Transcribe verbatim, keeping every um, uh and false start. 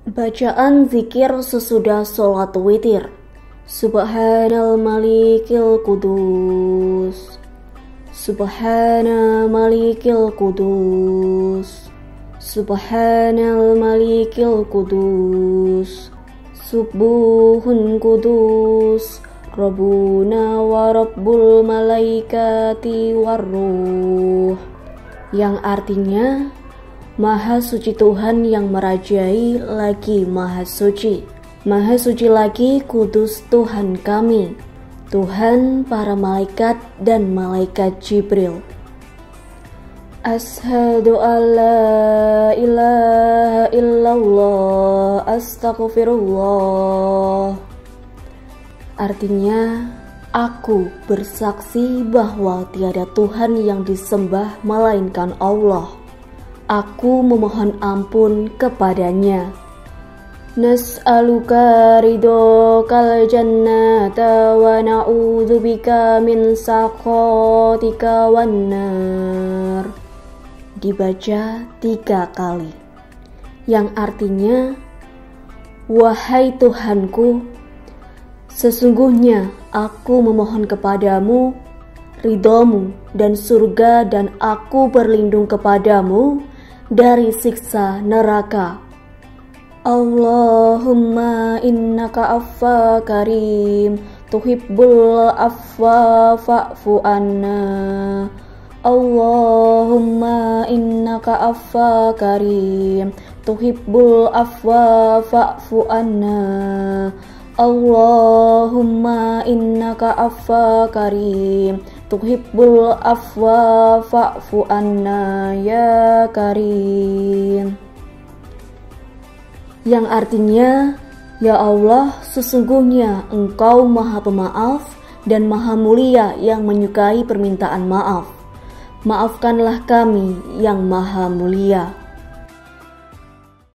Bacaan zikir sesudah sholat witir. Subhanal malikil kudus, Subhana malikil kudus, Subhanal malikil kudus, Subuhun kudus, Rabbuna wa rabbul malaikati warruh, yang artinya Maha suci Tuhan yang merajai lagi Maha suci, Maha suci lagi kudus Tuhan kami, Tuhan para malaikat dan malaikat Jibril. Ashhadu an la ilaha illallah astaghfirullah. Artinya, aku bersaksi bahwa tiada Tuhan yang disembah melainkan Allah. Aku memohon ampun kepadanya. Nas'aluka ridhokal jannata wa na'udzubika min sakhatika wan nar. Dibaca tiga kali, yang artinya, wahai Tuhanku, sesungguhnya aku memohon kepadamu ridhomu dan surga, dan aku berlindung kepadamu dari siksa neraka. Allahumma innaka afwa karim tuhibbul afwa fa'fu anna. Allahumma innaka afwa karim tuhibbul afwa fa'fu anna. Allahumma innaka afwa karim tuhibbul afwa fa'fu anna ya karim. Yang artinya, ya Allah, sesungguhnya Engkau Maha Pemaaf dan Maha Mulia yang menyukai permintaan maaf. Maafkanlah kami yang Maha Mulia.